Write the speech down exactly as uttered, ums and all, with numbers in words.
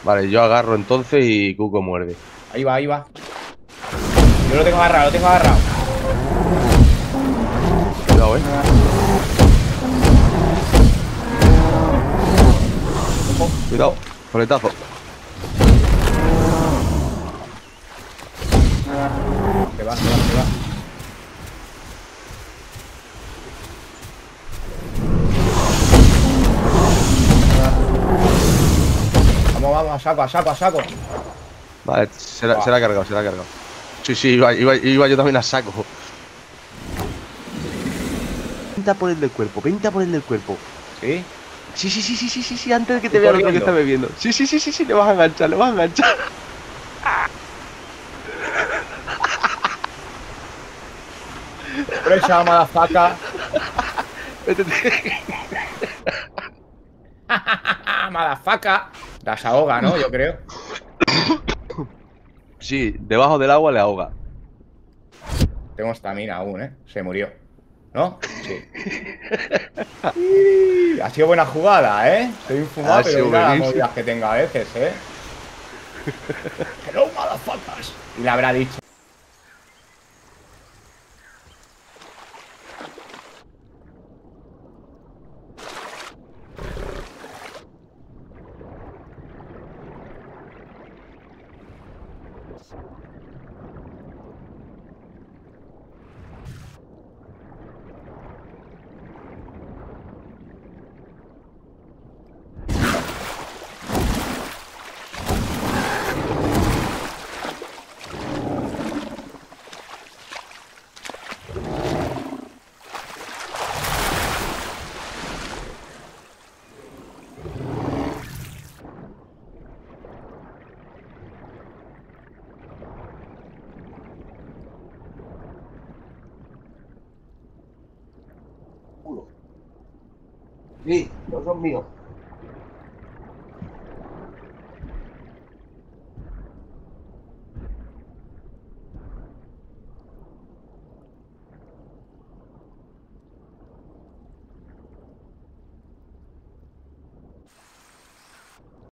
Vale, yo agarro entonces y Cuco muerde. Ahí va, ahí va. Yo lo tengo agarrado, lo tengo agarrado. Cuidado, eh. Ojo, Cuidado, ojo. coletazo. Se va, se va, se va. Vamos, vamos, a saco, a saco, a saco. Vale, se la, Buah. se la ha cargado, se la ha cargado. Sí, sí, iba, iba, iba yo también a saco. Vente a por el del cuerpo, vente a por el del cuerpo. ¿Sí? Sí, sí, sí, sí, sí, sí, sí, antes de que te Estoy vea el otro que corriendo. está bebiendo. Sí, sí, sí, sí, sí, le vas a enganchar, le vas a enganchar. Presa, madafaca. Métete. Madafaca. Las ahoga, ¿no? Yo creo. Sí, debajo del agua le ahoga. Tengo estamina aún, ¿eh? Se murió. ¿No? Sí. Y... Ha sido buena jugada, ¿eh? Estoy infumado, Ha pero sido mira las buenísimo. movidas que tenga a veces, ¿eh? Hello, motherfuckers. Y le habrá dicho. Sí, no son míos.